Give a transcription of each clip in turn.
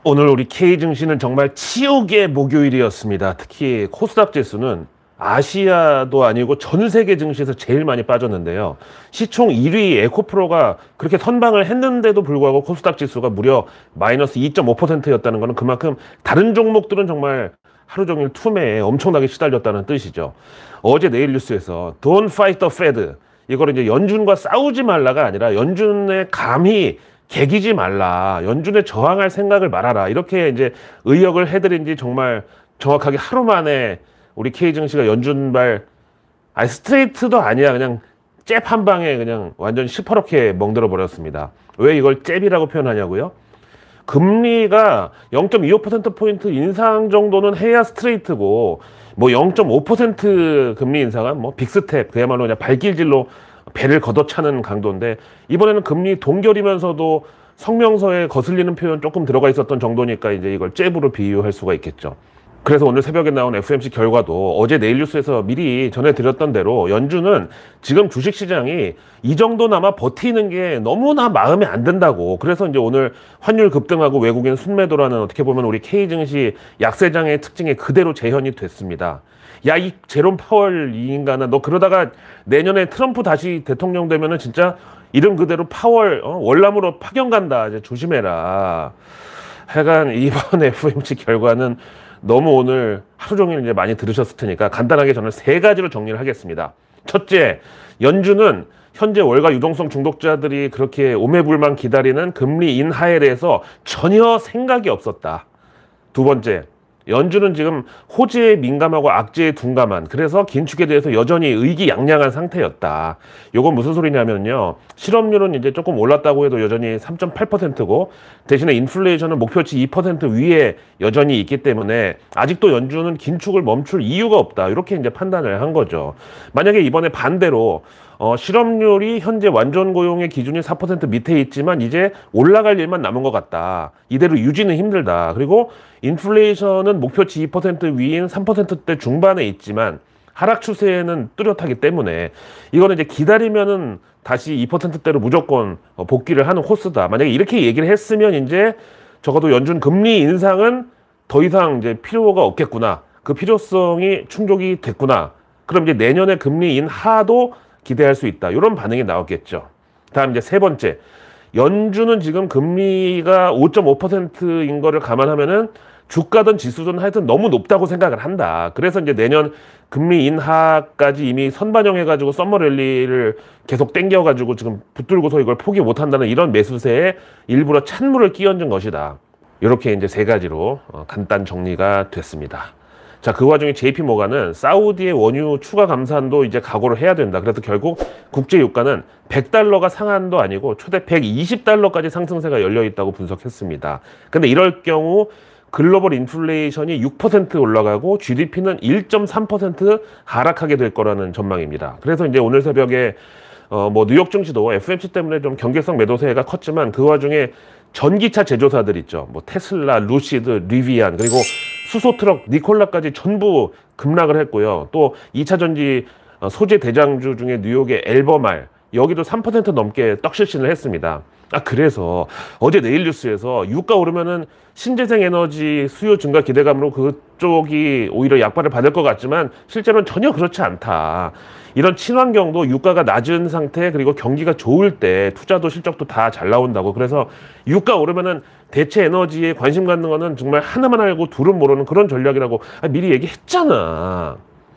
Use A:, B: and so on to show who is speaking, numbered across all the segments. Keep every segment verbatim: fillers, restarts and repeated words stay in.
A: 오늘 우리 K 증시는 정말 치욕의 목요일이었습니다. 특히 코스닥 지수는 아시아도 아니고 전 세계 증시에서 제일 많이 빠졌는데요. 시총 일 위 에코프로가 그렇게 선방을 했는데도 불구하고 코스닥 지수가 무려 마이너스 이 점 오 퍼센트였다는 것은 그만큼 다른 종목들은 정말 하루 종일 투매에 엄청나게 시달렸다는 뜻이죠. 어제 내일 뉴스에서 Don't fight the Fed, 이거를 이제 연준과 싸우지 말라가 아니라 연준의 감히 개기지 말라, 연준에 저항할 생각을 말아라, 이렇게 이제 의역을 해드린 지 정말 정확하게 하루 만에 우리 K 증시가 연준발, 아니 스트레이트도 아니야, 그냥 잽 한 방에 그냥 완전 시퍼렇게 멍들어 버렸습니다. 왜 이걸 잽이라고 표현하냐고요? 금리가 영 점 이오 퍼센트포인트 인상 정도는 해야 스트레이트고, 뭐 영 점 오 퍼센트 금리 인상은 뭐 빅스텝, 그야말로 그냥 발길질로 배를 걷어차는 강도인데, 이번에는 금리 동결이면서도 성명서에 거슬리는 표현 조금 들어가 있었던 정도니까 이제 이걸 잽으로 비유할 수가 있겠죠. 그래서 오늘 새벽에 나온 에프오엠씨 결과도 어제 내일 뉴스에서 미리 전해드렸던 대로 연준은 지금 주식시장이 이 정도나마 버티는 게 너무나 마음에 안 든다고, 그래서 이제 오늘 환율 급등하고 외국인 순매도라는, 어떻게 보면 우리 K 증시 약세장의 특징이 그대로 재현이 됐습니다. 야, 이 제롬 파월 이 인간아, 너 그러다가 내년에 트럼프 다시 대통령 되면은 진짜 이름 그대로 파월, 어? 월남으로 파견 간다, 이제 조심해라. 하여간 이번 에프오엠씨 결과는 너무 오늘 하루 종일 이제 많이 들으셨을 테니까 간단하게 저는 세 가지로 정리를 하겠습니다. 첫째, 연준은 현재 월가 유동성 중독자들이 그렇게 오매불만 기다리는 금리 인하에 대해서 전혀 생각이 없었다. 두 번째, 연준은 지금 호재에 민감하고 악재에 둔감한, 그래서 긴축에 대해서 여전히 의기양양한 상태였다. 요건 무슨 소리냐면요, 실업률은 이제 조금 올랐다고 해도 여전히 삼 점 팔 퍼센트고 대신에 인플레이션은 목표치 이 퍼센트 위에 여전히 있기 때문에 아직도 연준은 긴축을 멈출 이유가 없다, 이렇게 이제 판단을 한 거죠. 만약에 이번에 반대로 어, 실업률이 현재 완전 고용의 기준이 사 퍼센트 밑에 있지만 이제 올라갈 일만 남은 것 같다, 이대로 유지는 힘들다, 그리고 인플레이션은 목표치 이 퍼센트 위인 삼 퍼센트대 중반에 있지만 하락 추세는 뚜렷하기 때문에 이거는 이제 기다리면은 다시 이 퍼센트대로 무조건 복귀를 하는 코스다, 만약에 이렇게 얘기를 했으면 이제 적어도 연준 금리 인상은 더 이상 이제 필요가 없겠구나, 그 필요성이 충족이 됐구나, 그럼 이제 내년에 금리 인하도 기대할 수 있다, 이런 반응이 나왔겠죠. 다음 이제 세 번째, 연준은 지금 금리가 오 점 오 퍼센트인 거를 감안하면은 주가든 지수든 하여튼 너무 높다고 생각을 한다. 그래서 이제 내년 금리 인하까지 이미 선반영해가지고 썸머 랠리를 계속 땡겨가지고 지금 붙들고서 이걸 포기 못한다는 이런 매수세에 일부러 찬물을 끼얹은 것이다. 이렇게 이제 세 가지로 간단 정리가 됐습니다. 자, 그 와중에 제이피모간은 사우디의 원유 추가 감산도 이제 각오를 해야 된다. 그래서 결국 국제 유가는 백 달러가 상한도 아니고 최대 백이십 달러까지 상승세가 열려 있다고 분석했습니다. 근데 이럴 경우 글로벌 인플레이션이 육 퍼센트 올라가고 지디피는 일 점 삼 퍼센트 하락하게 될 거라는 전망입니다. 그래서 이제 오늘 새벽에 어 뭐 뉴욕 증시도 에프오엠씨 때문에 좀 경계성 매도세가 컸지만 그 와중에 전기차 제조사들 있죠. 뭐 테슬라, 루시드, 리비안, 그리고 수소트럭, 니콜라까지 전부 급락을 했고요. 또 이 차 전지 소재 대장주 중에 뉴욕의 엘버말, 여기도 삼 퍼센트 넘게 떡실신을 했습니다. 아, 그래서 어제 내일 뉴스에서 유가 오르면은 신재생 에너지 수요 증가 기대감으로 그쪽이 오히려 약발을 받을 것 같지만 실제로는 전혀 그렇지 않다. 이런 친환경도 유가가 낮은 상태, 그리고 경기가 좋을 때 투자도 실적도 다 잘 나온다고. 그래서 유가 오르면은 대체 에너지에 관심 갖는 거는 정말 하나만 알고 둘은 모르는 그런 전략이라고 아, 미리 얘기했잖아.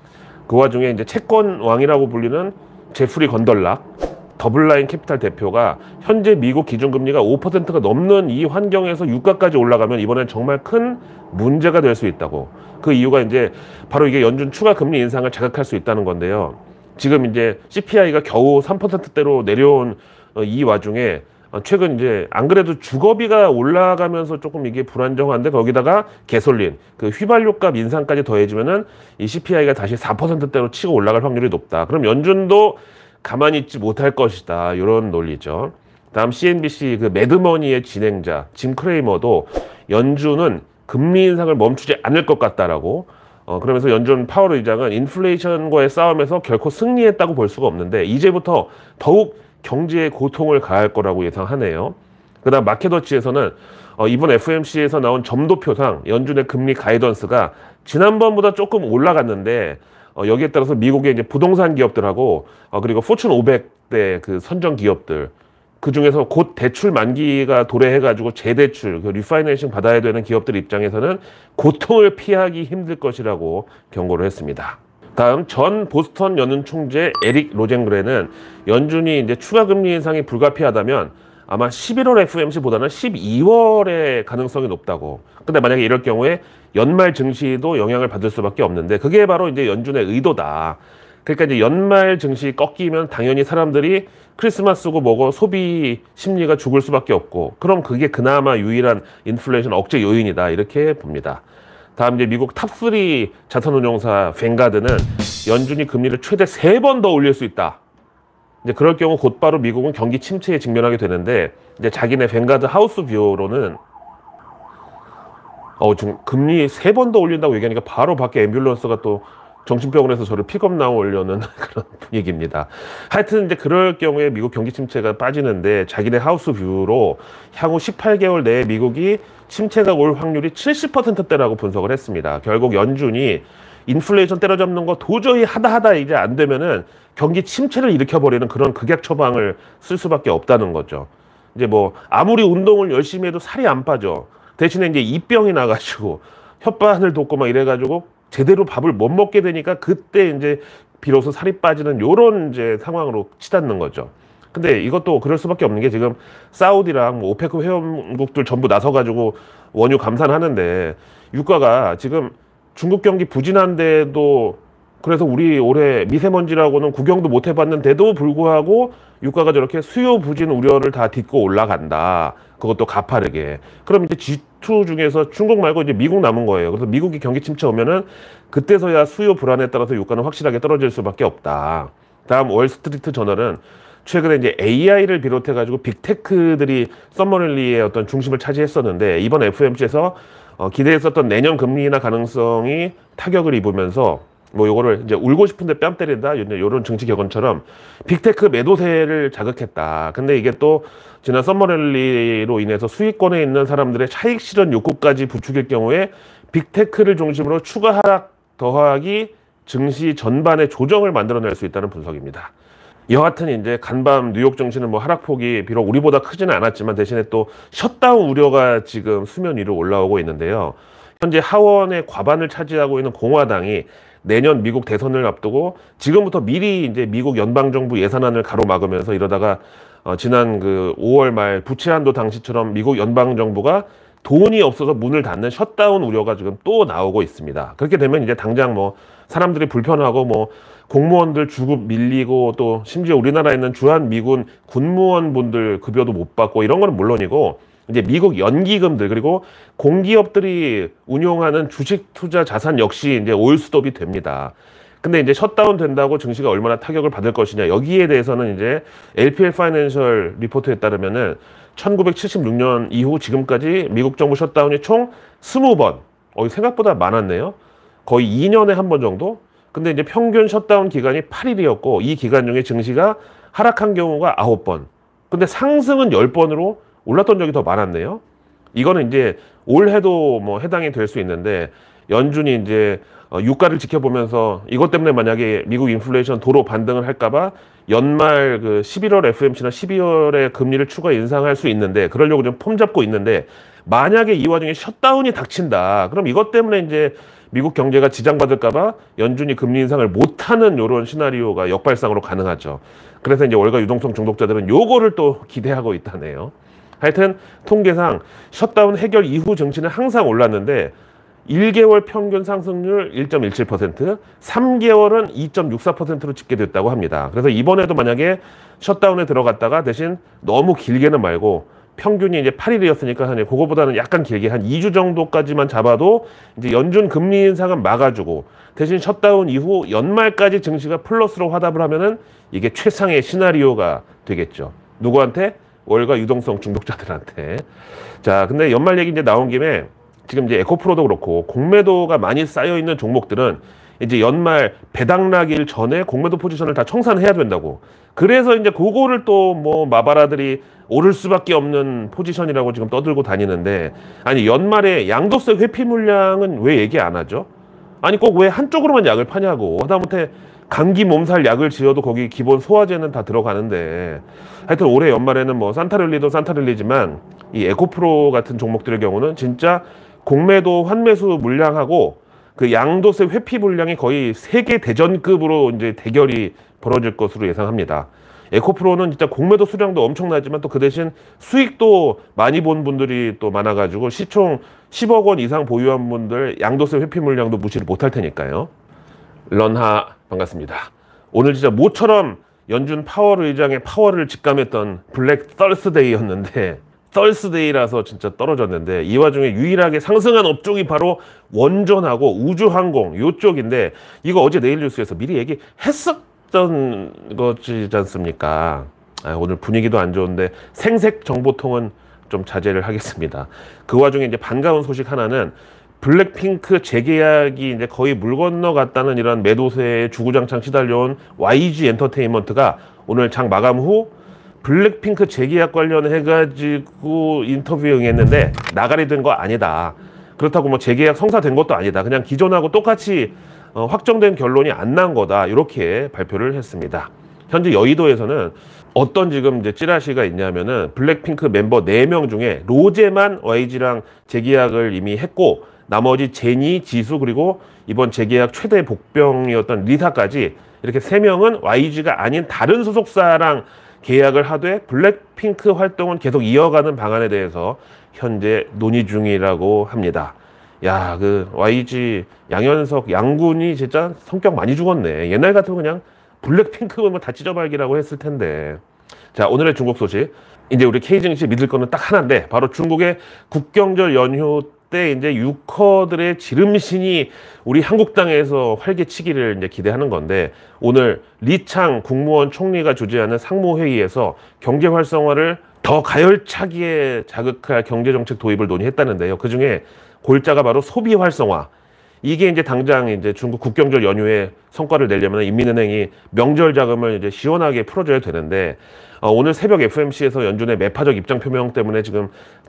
A: 그 와중에 이제 채권 왕이라고 불리는 제프리 건덜락 더블라인 캐피탈 대표가 현재 미국 기준금리가 오 퍼센트가 넘는 이 환경에서 유가까지 올라가면 이번엔 정말 큰 문제가 될 수 있다고. 그 이유가 이제 바로 이게 연준 추가 금리 인상을 자극할 수 있다는 건데요. 지금 이제 씨피아이가 겨우 삼 퍼센트대로 내려온 이 와중에 최근 이제 안 그래도 주거비가 올라가면서 조금 이게 불안정한데 거기다가 개솔린, 그 휘발유값 인상까지 더해지면은 이 씨피아이가 다시 사 퍼센트대로 치고 올라갈 확률이 높다. 그럼 연준도 가만히 있지 못할 것이다, 이런 논리죠. 다음 씨엔비씨 그 매드머니의 진행자 짐 크레이머도 연준은 금리 인상을 멈추지 않을 것 같다라고, 어, 그러면서 연준 파월 의장은 인플레이션과의 싸움에서 결코 승리했다고 볼 수가 없는데 이제부터 더욱 경제에 고통을 가할 거라고 예상하네요. 그다음 마켓워치에서는 어, 이번 에프오엠씨에서 나온 점도표상 연준의 금리 가이던스가 지난번보다 조금 올라갔는데 어, 여기에 따라서 미국의 이제 부동산 기업들하고 어, 그리고 포춘 오백 대 그 선정 기업들 그 중에서 곧 대출 만기가 도래해가지고 재대출, 그 리파이낸싱 받아야 되는 기업들 입장에서는 고통을 피하기 힘들 것이라고 경고를 했습니다. 다음 전 보스턴 연은 총재 에릭 로젠그레는 연준이 이제 추가 금리 인상이 불가피하다면 아마 십일월 에프오엠씨보다는 십이월의 가능성이 높다고. 근데 만약에 이럴 경우에 연말 증시도 영향을 받을 수밖에 없는데 그게 바로 이제 연준의 의도다. 그러니까 이제 연말 증시 꺾이면 당연히 사람들이 크리스마스고 뭐고 소비 심리가 죽을 수밖에 없고 그럼 그게 그나마 유일한 인플레이션 억제 요인이다 이렇게 봅니다. 다음 이제 미국 탑삼 자산운용사 뱅가드는 연준이 금리를 최대 세 번 더 올릴 수 있다. 이제 그럴 경우 곧바로 미국은 경기 침체에 직면하게 되는데 이제 자기네 뱅가드 하우스 뷰로는 어, 좀 금리 세 번 더 올린다고 얘기하니까 바로 밖에 앰뷸런스가 또 정신병원에서 저를 픽업 나오려는 그런 분위기입니다. 하여튼 이제 그럴 경우에 미국 경기 침체가 빠지는데 자기네 하우스 뷰로 향후 십팔 개월 내에 미국이 침체가 올 확률이 칠십 퍼센트대라고 분석을 했습니다. 결국 연준이 인플레이션 때려잡는 거 도저히 하다 하다 이제 안 되면은 경기 침체를 일으켜버리는 그런 극약 처방을 쓸 수밖에 없다는 거죠. 이제 뭐 아무리 운동을 열심히 해도 살이 안 빠져. 대신에 이제 입병이 나가지고 혓바늘 돋고 막 이래가지고 제대로 밥을 못 먹게 되니까 그때 이제 비로소 살이 빠지는 요런 이제 상황으로 치닫는 거죠. 근데 이것도 그럴 수밖에 없는 게 지금 사우디랑 뭐 오페크 회원국들 전부 나서가지고 원유 감산하는데 유가가 지금 중국 경기 부진한데도 그래서 우리 올해 미세먼지라고는 구경도 못 해봤는데도 불구하고 유가가 저렇게 수요 부진 우려를 다 딛고 올라간다. 그것도 가파르게. 그럼 이제 지 투 중에서 중국 말고 이제 미국 남은 거예요. 그래서 미국이 경기 침체 오면은 그때서야 수요 불안에 따라서 유가는 확실하게 떨어질 수밖에 없다. 다음 월스트리트 저널은 최근에 이제 에이아이를 비롯해가지고 빅테크들이 썸머랠리의 어떤 중심을 차지했었는데 이번 에프오엠씨에서 어, 기대했었던 내년 금리 인하 가능성이 타격을 입으면서 뭐 요거를 이제 울고 싶은데 뺨 때린다 이런 정치 격언처럼 빅테크 매도세를 자극했다. 근데 이게 또 지난 썸머랠리로 인해서 수익권에 있는 사람들의 차익 실현 욕구까지 부추길 경우에 빅테크를 중심으로 추가 하락 더하기 증시 전반의 조정을 만들어낼 수 있다는 분석입니다. 여하튼 이제 간밤 뉴욕 증시는 뭐 하락폭이 비록 우리보다 크지는 않았지만 대신에 또 셧다운 우려가 지금 수면 위로 올라오고 있는데요. 현재 하원의 과반을 차지하고 있는 공화당이 내년 미국 대선을 앞두고 지금부터 미리 이제 미국 연방정부 예산안을 가로막으면서 이러다가 어, 지난 그 오월 말 부채 한도 당시처럼 미국 연방정부가 돈이 없어서 문을 닫는 셧다운 우려가 지금 또 나오고 있습니다. 그렇게 되면 이제 당장 뭐 사람들이 불편하고 뭐 공무원들 주급 밀리고 또 심지어 우리나라에 있는 주한 미군 군무원분들 급여도 못 받고 이런 거는 물론이고 이제 미국 연기금들 그리고 공기업들이 운용하는 주식 투자 자산 역시 이제 올스톱이 됩니다. 근데 이제 셧다운 된다고 증시가 얼마나 타격을 받을 것이냐 여기에 대해서는 이제 엘피엘 파이낸셜 리포트에 따르면은 천구백칠십육 년 이후 지금까지 미국 정부 셧다운이 총 이십 번. 어, 생각보다 많았네요. 거의 이 년에 한 번 정도? 근데 이제 평균 셧다운 기간이 팔 일이었고 이 기간 중에 증시가 하락한 경우가 아홉 번. 근데 상승은 십 번으로 올랐던 적이 더 많았네요. 이거는 이제 올해도 뭐 해당이 될 수 있는데 연준이 이제 어, 유가를 지켜보면서 이것 때문에 만약에 미국 인플레이션 도로 반등을 할까봐 연말 그 십일월 에프오엠씨나 십이월에 금리를 추가 인상할 수 있는데 그러려고 좀 폼 잡고 있는데 만약에 이 와중에 셧다운이 닥친다. 그럼 이것 때문에 이제 미국 경제가 지장받을까봐 연준이 금리 인상을 못하는 이런 시나리오가 역발상으로 가능하죠. 그래서 이제 월가 유동성 중독자들은 요거를 또 기대하고 있다네요. 하여튼 통계상 셧다운 해결 이후 증시는 항상 올랐는데 일 개월 평균 상승률 일 점 일칠 퍼센트, 삼 개월은 이 점 육사 퍼센트로 집계됐다고 합니다. 그래서 이번에도 만약에 셧다운에 들어갔다가 대신 너무 길게는 말고 평균이 이제 팔 일이었으니까 한 그거보다는 약간 길게 한 이 주 정도까지만 잡아도 이제 연준 금리 인상은 막아주고 대신 셧다운 이후 연말까지 증시가 플러스로 화답을 하면은 이게 최상의 시나리오가 되겠죠. 누구한테? 월가 유동성 중독자들한테. 자, 근데 연말 얘기 이제 나온 김에 지금 이제 에코프로도 그렇고 공매도가 많이 쌓여 있는 종목들은 이제 연말 배당 나길 전에 공매도 포지션을 다 청산해야 된다고. 그래서 이제 그거를 또 뭐 마바라들이 오를 수밖에 없는 포지션이라고 지금 떠들고 다니는데, 아니 연말에 양도세 회피 물량은 왜 얘기 안 하죠? 아니 꼭 왜 한쪽으로만 약을 파냐고. 하다못해 감기 몸살 약을 지어도 거기 기본 소화제는 다 들어가는데, 하여튼 올해 연말에는 뭐 산타랠리도 산타랠리지만 이 에코프로 같은 종목들의 경우는 진짜 공매도 환매수 물량하고 그 양도세 회피 물량이 거의 세계 대전급으로 이제 대결이 벌어질 것으로 예상합니다. 에코프로는 진짜 공매도 수량도 엄청나지만 또 그 대신 수익도 많이 본 분들이 또 많아가지고 시총 십억 원 이상 보유한 분들 양도세 회피 물량도 무시를 못할 테니까요. 런하 반갑습니다. 오늘 진짜 모처럼 연준 파월 의장의 파월을 직감했던 블랙 썰스데이였는데, 썰스데이라서 진짜 떨어졌는데, 이 와중에 유일하게 상승한 업종이 바로 원전하고 우주항공 요쪽인데, 이거 어제 내일 뉴스에서 미리 얘기했었던 거지 않습니까? 아, 오늘 분위기도 안 좋은데 생색 정보통은 좀 자제를 하겠습니다. 그 와중에 이제 반가운 소식 하나는 블랙핑크 재계약이 이제 거의 물 건너갔다는 이런 매도세에 주구장창 시달려온 와이지 엔터테인먼트가 오늘 장 마감 후 블랙핑크 재계약 관련해가지고 인터뷰에 응했는데 나가리 된 거 아니다. 그렇다고 뭐 재계약 성사된 것도 아니다. 그냥 기존하고 똑같이 어, 확정된 결론이 안 난 거다. 이렇게 발표를 했습니다. 현재 여의도에서는 어떤 지금 이제 찌라시가 있냐면은 블랙핑크 멤버 네 명 중에 로제만 와이지랑 재계약을 이미 했고, 나머지 제니, 지수, 그리고 이번 재계약 최대 복병이었던 리사까지 이렇게 세 명은 와이지가 아닌 다른 소속사랑 계약을 하되 블랙핑크 활동은 계속 이어가는 방안에 대해서 현재 논의 중이라고 합니다. 야, 그 와이지 양현석 양군이 진짜 성격 많이 죽었네. 옛날 같으면 그냥 블랙핑크면 다 찢어발기라고 했을 텐데. 자, 오늘의 중국 소식. 이제 우리 K증시 믿을 거는 딱 하나인데, 바로 중국의 국경절 연휴 때 이제 유커들의 지름신이 우리 한국 땅에서 활개치기를 이제 기대하는 건데, 오늘 리창 국무원 총리가 주재하는 상무회의에서 경제 활성화를 더 가열차게 자극할 경제정책 도입을 논의했다는데요. 그 중에 골자가 바로 소비 활성화. 이게 이제 당장 이제 중국 국경절 연휴에 성과를 내려면 인민은행이 명절 자금을 이제 시원하게 풀어줘야 되는데, 어, 오늘 새벽 에프오엠씨에서 연준의 매파적 입장 표명 때문에 지금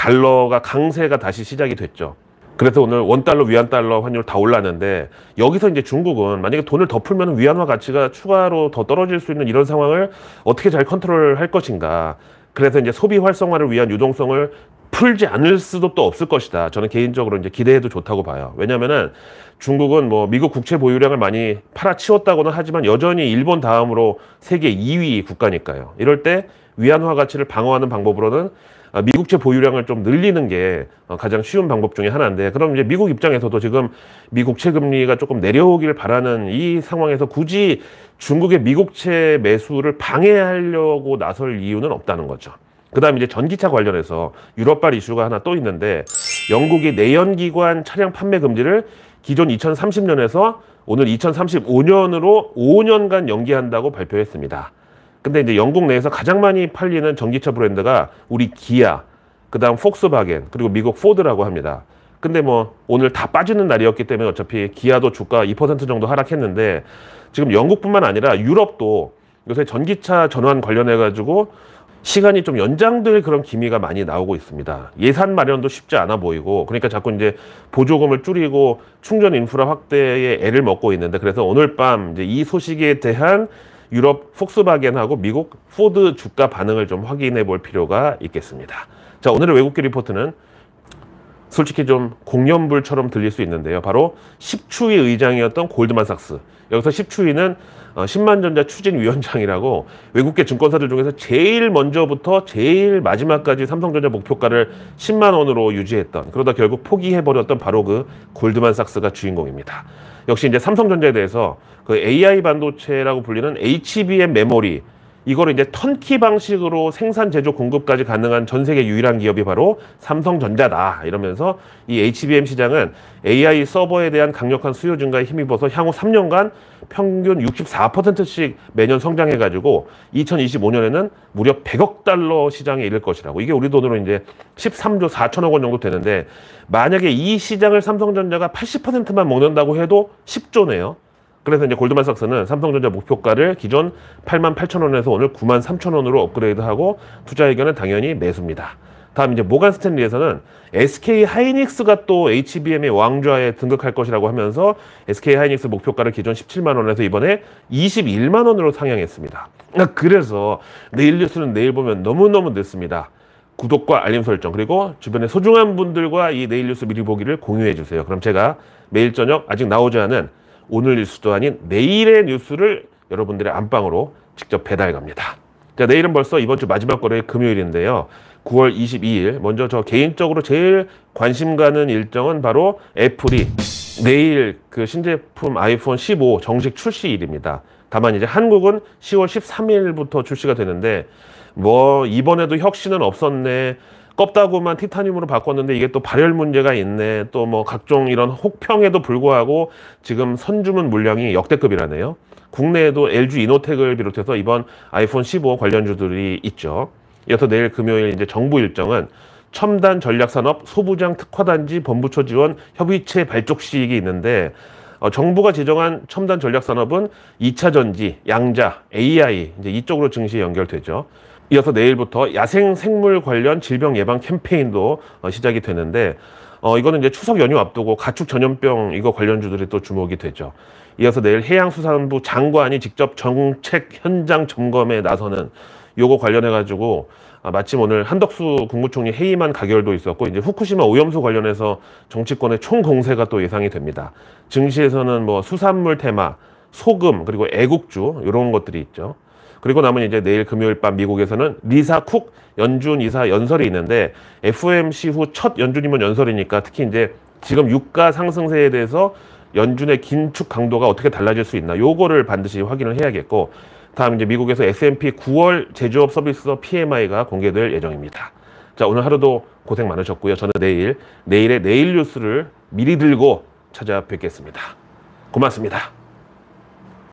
A: 달러가 강세가 다시 시작이 됐죠. 그래서 오늘 원달러, 위안달러 환율 다 올랐는데, 여기서 이제 중국은 만약에 돈을 더 풀면 위안화 가치가 추가로 더 떨어질 수 있는 이런 상황을 어떻게 잘 컨트롤할 것인가. 그래서 이제 소비 활성화를 위한 유동성을 풀지 않을 수도 또 없을 것이다. 저는 개인적으로 이제 기대해도 좋다고 봐요. 왜냐면은 중국은 뭐 미국 국채 보유량을 많이 팔아치웠다고는 하지만 여전히 일본 다음으로 세계 이 위 국가니까요. 이럴 때 위안화 가치를 방어하는 방법으로는 미국채 보유량을 좀 늘리는 게 가장 쉬운 방법 중에 하나인데, 그럼 이제 미국 입장에서도 지금 미국채 금리가 조금 내려오길 바라는 이 상황에서 굳이 중국의 미국채 매수를 방해하려고 나설 이유는 없다는 거죠. 그 다음에 이제 전기차 관련해서 유럽발 이슈가 하나 또 있는데, 영국이 내연기관 차량 판매 금지를 기존 이천삼십 년에서 오늘 이천삼십오 년으로 오 년간 연기한다고 발표했습니다. 근데 이제 영국 내에서 가장 많이 팔리는 전기차 브랜드가 우리 기아, 그 다음 폭스바겐, 그리고 미국 포드라고 합니다. 근데 뭐 오늘 다 빠지는 날이었기 때문에 어차피 기아도 주가 이 퍼센트 정도 하락했는데, 지금 영국뿐만 아니라 유럽도 요새 전기차 전환 관련해가지고 시간이 좀 연장될 그런 기미가 많이 나오고 있습니다. 예산 마련도 쉽지 않아 보이고, 그러니까 자꾸 이제 보조금을 줄이고 충전 인프라 확대에 애를 먹고 있는데, 그래서 오늘 밤 이제 이 소식에 대한 유럽 폭스바겐하고 미국 포드 주가 반응을 좀 확인해 볼 필요가 있겠습니다. 자, 오늘의 외국계 리포트는 솔직히 좀 공연불처럼 들릴 수 있는데요. 바로 십추위 의장이었던 골드만삭스. 여기서 십추위는 십만전자 추진위원장이라고 외국계 증권사들 중에서 제일 먼저부터 제일 마지막까지 삼성전자 목표가를 십만 원으로 유지했던, 그러다 결국 포기해버렸던 바로 그 골드만삭스가 주인공입니다. 역시 이제 삼성전자에 대해서 그 에이아이 반도체라고 불리는 에이치비엠 메모리, 이거를 이제 턴키 방식으로 생산, 제조, 공급까지 가능한 전 세계 유일한 기업이 바로 삼성전자다. 이러면서 이 에이치비엠 시장은 에이아이 서버에 대한 강력한 수요 증가에 힘입어서 향후 삼 년간 평균 육십사 퍼센트씩 매년 성장해가지고 이천이십오 년에는 무려 백억 달러 시장에 이를 것이라고. 이게 우리 돈으로 이제 십삼조 사천억 원 정도 되는데, 만약에 이 시장을 삼성전자가 팔십 퍼센트만 먹는다고 해도 십조네요. 그래서 이제 골드만삭스는 삼성전자 목표가를 기존 팔만 팔천 원에서 오늘 구만 삼천 원으로 업그레이드하고 투자 의견은 당연히 매수입니다. 다음 이제 모간 스탠리에서는 에스케이 하이닉스가 또 에이치비엠의 왕좌에 등극할 것이라고 하면서 에스케이 하이닉스 목표가를 기존 십칠만 원에서 이번에 이십일만 원으로 상향했습니다. 그래서 내일 뉴스는 내일 보면 너무너무 늦습니다. 구독과 알림 설정 그리고 주변의 소중한 분들과 이 내일 뉴스 미리 보기를 공유해 주세요. 그럼 제가 매일 저녁 아직 나오지 않은 오늘 뉴스도 아닌 내일의 뉴스를 여러분들의 안방으로 직접 배달 갑니다. 자, 내일은 벌써 이번 주 마지막 거래일 금요일인데요. 구월 이십이일 먼저 저 개인적으로 제일 관심 가는 일정은 바로 애플이 내일 그 신제품 아이폰 십오 정식 출시일입니다. 다만 이제 한국은 시월 십삼일부터 출시가 되는데 뭐 이번에도 혁신은 없었네. 껍다구만 티타늄으로 바꿨는데 이게 또 발열 문제가 있네. 또 뭐 각종 이런 혹평에도 불구하고 지금 선주문 물량이 역대급이라네요. 국내에도 엘지 이노텍을 비롯해서 이번 아이폰 십오 관련주들이 있죠. 이어서 내일 금요일 이제 정부 일정은 첨단 전략산업 소부장 특화단지 본부처 지원 협의체 발족식이 있는데 어, 정부가 지정한 첨단 전략산업은 이 차 전지, 양자, 에이아이 이제 이쪽으로 증시 연결되죠. 이어서 내일부터 야생 생물 관련 질병 예방 캠페인도 어, 시작이 되는데 어, 이거는 이제 추석 연휴 앞두고 가축 전염병 이거 관련주들이 또 주목이 되죠. 이어서 내일 해양수산부 장관이 직접 정책 현장 점검에 나서는 요거 관련해 가지고 아, 마침 오늘 한덕수 국무총리 해임안 가결도 있었고 이제 후쿠시마 오염수 관련해서 정치권의 총공세가 또 예상이 됩니다. 증시에서는 뭐 수산물 테마, 소금 그리고 애국주 이런 것들이 있죠. 그리고 남은 이제 내일 금요일 밤 미국에서는 리사 쿡 연준 이사 연설이 있는데 에프오엠씨 후 첫 연준임원 연설이니까 특히 이제 지금 유가 상승세에 대해서 연준의 긴축 강도가 어떻게 달라질 수 있나 요거를 반드시 확인을 해야겠고 다음 이제 미국에서 에스앤피 구월 제조업 서비스업 피엠아이가 공개될 예정입니다. 자, 오늘 하루도 고생 많으셨고요. 저는 내일 내일의 내일 뉴스를 미리 들고 찾아뵙겠습니다. 고맙습니다.